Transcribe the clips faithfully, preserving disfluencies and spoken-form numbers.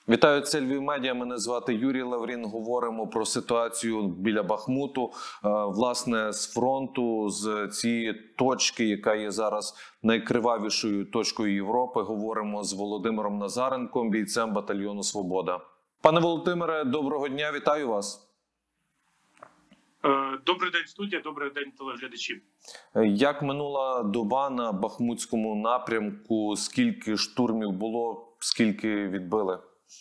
Вітаю, це Львів Медіа. Мене звати Юрій Лаврін. Говоримо про ситуацію біля Бахмуту, власне, з фронту, з цієї точки, яка є зараз найкривавішою точкою Європи. Говоримо з Володимиром Назаренком, бійцем батальйону «Свобода». Пане Володимире, доброго дня, вітаю вас. Добрий день, студія, добрий день, телеглядачі. Як минула доба на Бахмутському напрямку? Скільки штурмів було, скільки відбили?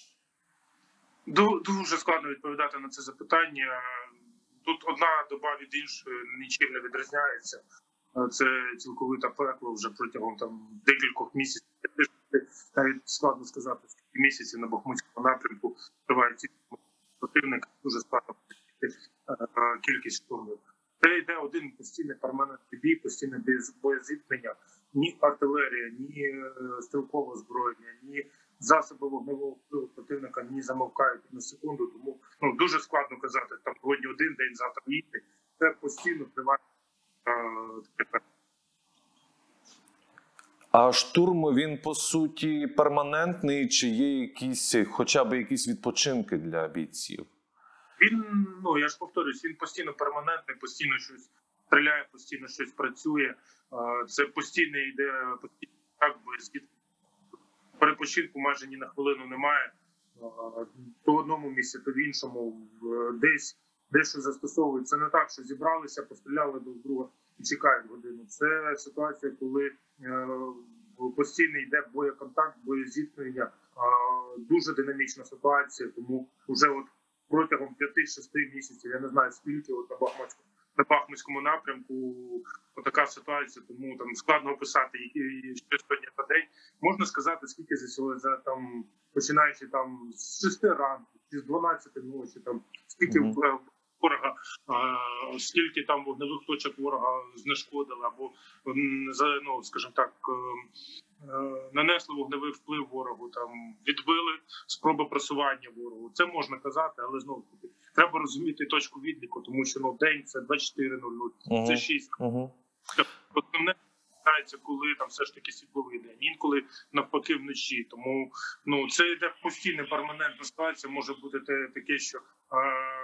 Дуже складно відповідати на це запитання. Тут одна доба від іншої нічим не відрізняється. Це цілковите пекло вже протягом там декількох місяців. Навіть складно сказати, скільки місяців на Бахмутському напрямку триває ці противник. Дуже складно кількість штурмів. Це йде один постійний перманентний бій, постійне боєзіткнення. Ні артилерія, ні стрілкове озброєння, ні засоби вогневого впливу противника не замовкають на секунду. Тому ну, дуже складно казати, там сьогодні один день, завтра інший. Це постійно триває. А штурм, він по суті перманентний, чи є якісь, хоча б якісь відпочинки для бійців? Він, ну я ж повторюсь, він постійно перманентний, постійно щось стріляє, постійно щось працює. Це постійно йде, постійно так, бо перепочинку майже ні на хвилину немає. То в одному місці, то в іншому, десь дещо застосовують. Це не так, що зібралися, постріляли друг друга і чекають годину. Це ситуація, коли постійно йде боєконтакт, боєзіткнення, дуже динамічна ситуація, тому вже от протягом п'яти-шести місяців, я не знаю скільки, от на Бахмутському, на Бахмутському напрямку така ситуація, тому там складно описати, що сьогодні за день. Можна сказати, скільки за, за там, починаючи там з шести ранку, чи з дванадцяти ночі, там скільки mm -hmm. ворога, а, скільки там вогневих точок ворога знешкодили, або, ну, скажімо так, нанесли вогневий вплив ворогу, там відбили спроби просування ворогу. Це можна казати, але знову таки треба розуміти точку відліку, тому що ну день це двадцять чотири нуль нуль, uh-huh. це шість. Uh-huh. Основне починається, коли там все ж таки світловий день, інколи навпаки вночі. Тому ну це йде постійна перманентна ситуація. Може бути те, таке, що а,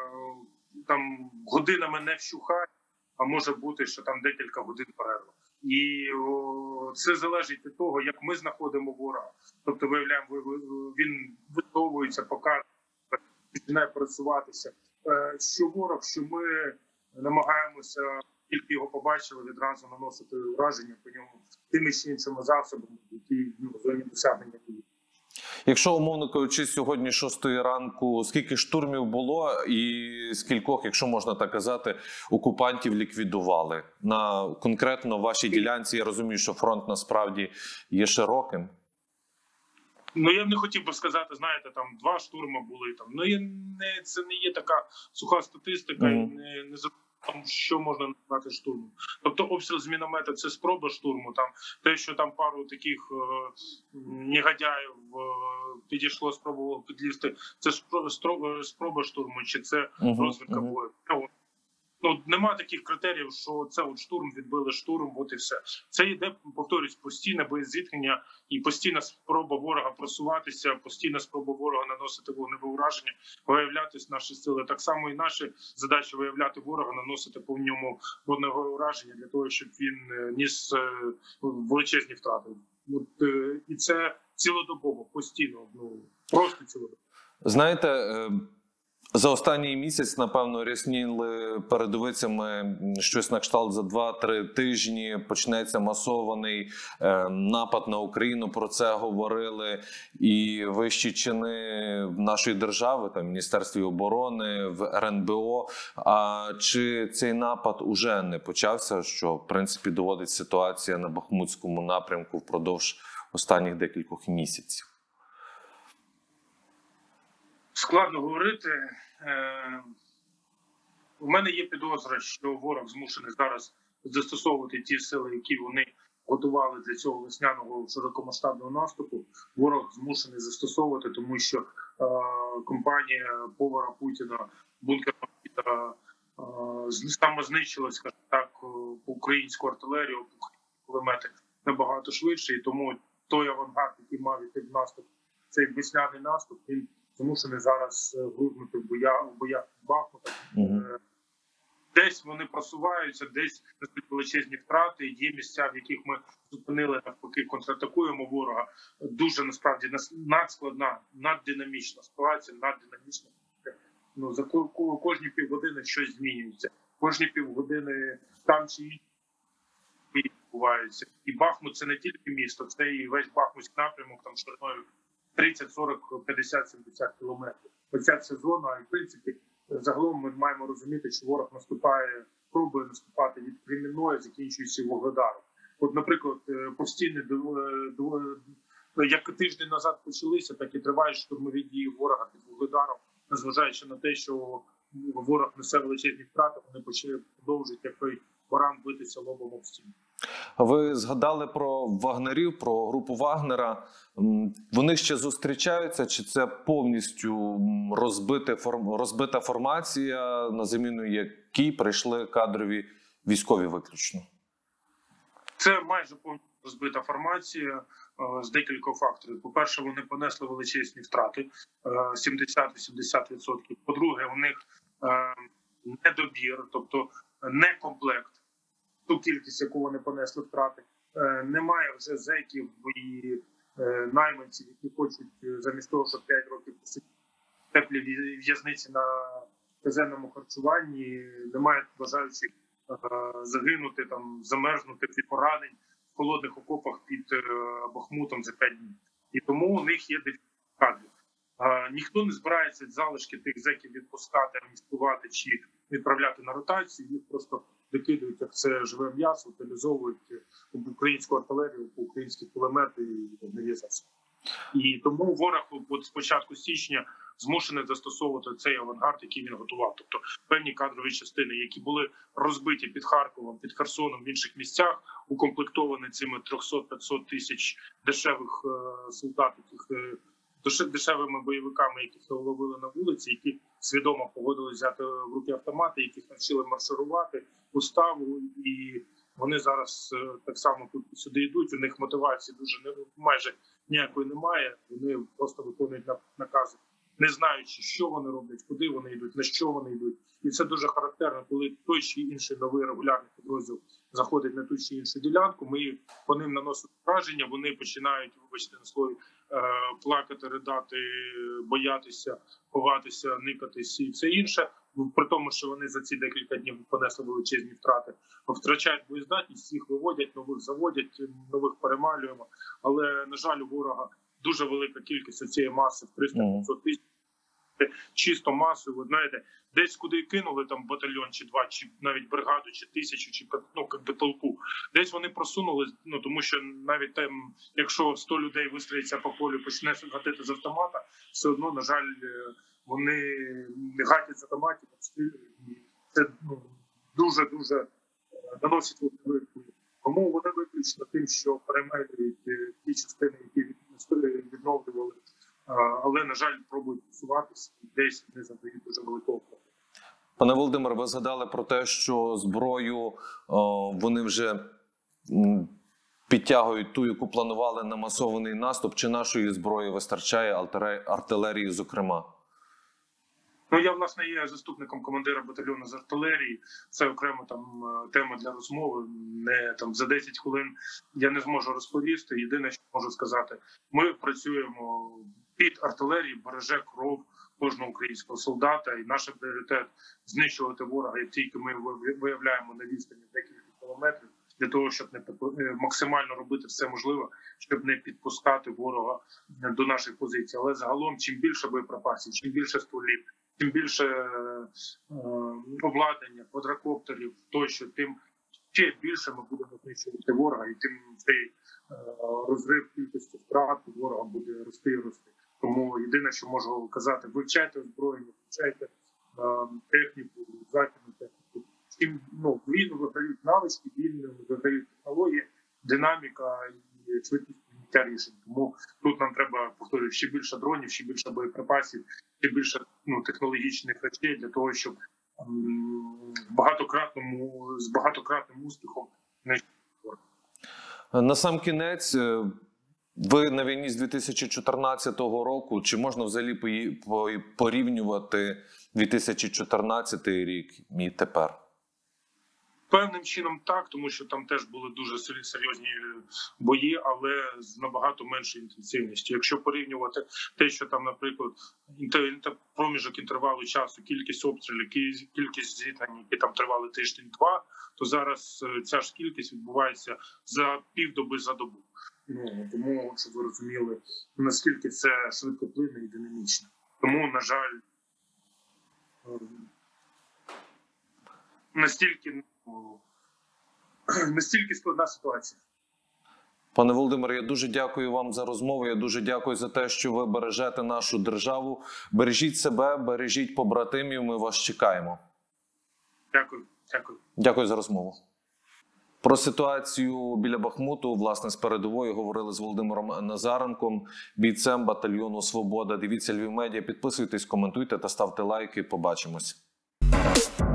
там годинами не вщухає, а може бути, що там декілька годин перерва. І о, це залежить від того, як ми знаходимо ворога. Тобто, виявляємо, він висовується, показує, починає працюватися. Що ворог, що ми намагаємося, тільки його побачили, відразу наносити враження по ньому тими чи іншими засобами, які ну, в зоні досягнення дії. Якщо, умовно кажучи, сьогодні шостої ранку, скільки штурмів було і скількох, якщо можна так казати, окупантів ліквідували? На конкретно вашій ділянці, я розумію, що фронт насправді є широким. Ну, я б не хотів би сказати, знаєте, там два штурми були. Там. Ну, я не, це не є така суха статистика, mm. і не, не там, що можна назвати штурмом. Тобто обстріл з міномета – це спроба штурму. Там те, що там пару таких е, негодяїв е, підійшло, спробувало підлізти, це спроба, спроба штурму, чи це uh-huh, розвідка uh-huh. бою. Ну, нема таких критеріїв, що це от штурм, відбили штурм, от і все. Це йде, повторюсь, постійне боєзіткнення і постійна спроба ворога просуватися, постійна спроба ворога наносити вогневе ураження, виявлятись наші сили. Так само і наші задачі виявляти ворога, наносити по ньому вогневе ураження для того, щоб він ніс величезні втрати. От, і це цілодобово, постійно, ну, просто цілодобово. Знаєте, за останній місяць, напевно, рясніли передовицями щось на кшталт за два-три тижні. Почнеться масований е, напад на Україну, про це говорили і вищі чини нашої держави, там, в Міністерстві оборони, в ер ен бе о. А чи цей напад уже не почався, що, в принципі, доводить ситуація на Бахмутському напрямку впродовж останніх декількох місяців? Складно говорити. У мене є підозра, що ворог змушений зараз застосовувати ті сили, які вони готували для цього весняного широкомасштабного наступу. Ворог змушений застосовувати, тому що е, компанія повара Путіна, бункер Путіна, е, самознищила, скажімо так, українську артилерію, українські кулемети набагато швидше, і тому той авангард, який мав іти в наступ цей весняний наступ, він змушений зараз грузнути в боях, в боях Бахмута. Угу. Десь вони просуваються, десь несуть величезні втрати. Є місця, в яких ми зупинили, навпаки, контратакуємо ворога. Дуже насправді надскладна, наддинамічна ситуація, наддинамічна. Ну, за кожні півгодини щось змінюється. Кожні півгодини там чи інші відбуваються. І Бахмут – це не тільки місто, це і весь Бахмутський напрямок, там шириною тридцять, сорок, п'ятдесят, сімдесят кілометрів. Оця вся зона, і в принципі, загалом ми маємо розуміти, що ворог наступає, пробує наступати від Кремінної, закінчуючи Вугледаром. От, наприклад, постійні, як тиждень назад почалися, так і тривають штурмові дії ворога під Вугледаром, незважаючи на те, що ворог несе величезні втрати, вони почали продовжувати, як той баран, битися лобом об стіну. Ви згадали про вагнерів, про групу Вагнера. Вони ще зустрічаються? Чи це повністю розбита, розбита формація, на заміну якій прийшли кадрові військові виключно? Це майже повністю розбита формація з декількох факторів. По-перше, вони понесли величезні втрати – сімдесят-вісімдесят відсотків. По-друге, у них недобір, тобто не комплект. Ту кількість, яку вони понесли втрати. Немає вже зеків і найманців, які хочуть замість того, щоб п'ять років посидіти в теплій в'язниці на казенному харчуванні, немає бажаючих загинути, там, замерзнути під поранень в холодних окопах під Бахмутом за п'ять днів. І тому у них є дефіцит кадрів. Ніхто не збирається залишки тих зеків відпускати, амністувати чи відправляти на ротацію, їх просто викидують, як це живе м'ясо, утилізовують в українську артилерію, по українські кулемети і нові засоби. І тому ворог от з початку січня змушений застосовувати цей авангард, який він готував. Тобто певні кадрові частини, які були розбиті під Харковом, під Херсоном, в інших місцях, укомплектовані цими триста-п'ятсот тисяч дешевих е, солдат, яких е, дешевими бойовиками, яких ловили на вулиці, які свідомо погодили взяти в руки автомати, яких навчили марширувати, уставу, і вони зараз так само тут сюди йдуть. У них мотивації дуже майже ніякої немає. Вони просто виконують накази, не знаючи, що вони роблять, куди вони йдуть, на що вони йдуть. І це дуже характерно, коли той чи інший новий регулярний підрозділ заходить на ту чи іншу ділянку. Ми по ним наносимо враження, вони починають, вибачте на слові, плакати, ридати, боятися, ховатися, никатись і все інше. При тому, що вони за ці декілька днів понесли величезні втрати, втрачають боєздатність, їх виводять, нових заводять, нових перемалюємо. Але, на жаль, у ворога дуже велика кількість цієї маси, в триста-п'ятсот тисяч. Чисто масою, ви знаєте, десь куди кинули там батальйон чи два, чи навіть бригаду, чи тисячу, чи ну, якби толпу. Десь вони просунули, ну тому що навіть там, якщо сто людей вистрілиться по полю, почне гатити з автомата, все одно, на жаль, вони не гатять з автоматів, обстрілюють. І це ну, дуже-дуже наносить велику. Тому вони виключно тим, що перемелюють ті частини, які відновлювали, але, на жаль, пробують просуватися і десь не задають дуже великого проблему. Пане Володимире, ви згадали про те, що зброю о, вони вже підтягують ту, яку планували на масований наступ. Чи нашої зброї вистачає, артилерії зокрема? Ну, я, власне, є заступником командира батальйону з артилерії. Це окремо там тема для розмови. Не там за десять хвилин я не зможу розповісти. Єдине, що можу сказати, ми працюємо під артилерії, береже кров кожного українського солдата. І наш пріоритет – знищувати ворога, як тільки ми виявляємо на відстані декілька кілометрів, для того, щоб не максимально робити все можливе, щоб не підпускати ворога до наших позицій. Але загалом, чим більше боєприпасів, чим більше стволів, тим більше е, обладнання, квадрокоптерів тощо, тим ще більше ми будемо знищувати ворога, і тим цей е, розрив кількості втрат ворога буде рости і рости. Тому єдине, що можу казати, вивчайте озброєння, вивчайте е, техніку, західну техніку. Чим ну, війну виграють навички, війну виграють технології, динаміка і швидкість прийняття рішень. Тому тут нам треба, повторюю, ще більше дронів, ще більше боєприпасів, ще більше ну, технологічних речей для того, щоб м, багатократному, з багатократним успіхом не. На сам кінець, Ви на війні з дві тисячі чотирнадцятого року. Чи можна взагалі пої- по- порівнювати дві тисячі чотирнадцятий рік і тепер? Певним чином так, тому що там теж були дуже сер- серйозні бої, але з набагато меншою інтенсивністю. Якщо порівнювати те, що там, наприклад, інтер- інтер- проміжок інтервалу часу, кількість обстрілів, кі- кількість зіткнень, які там тривали тиждень-два, то зараз е, ця ж кількість відбувається за півдоби за добу. Ну тому, щоб ви розуміли, наскільки це швидкоплинне і динамічне. Тому, на жаль, е, настільки ну, настільки складна ситуація. Пане Володимире, я дуже дякую вам за розмову. Я дуже дякую за те, що ви бережете нашу державу. Бережіть себе, бережіть побратимів. Ми вас чекаємо. Дякую, дякую. Дякую за розмову. Про ситуацію біля Бахмуту, власне, з передової говорили з Володимиром Назаренком, бійцем батальйону «Свобода». Дивіться Львів Медіа, підписуйтесь, коментуйте та ставте лайки. Побачимось.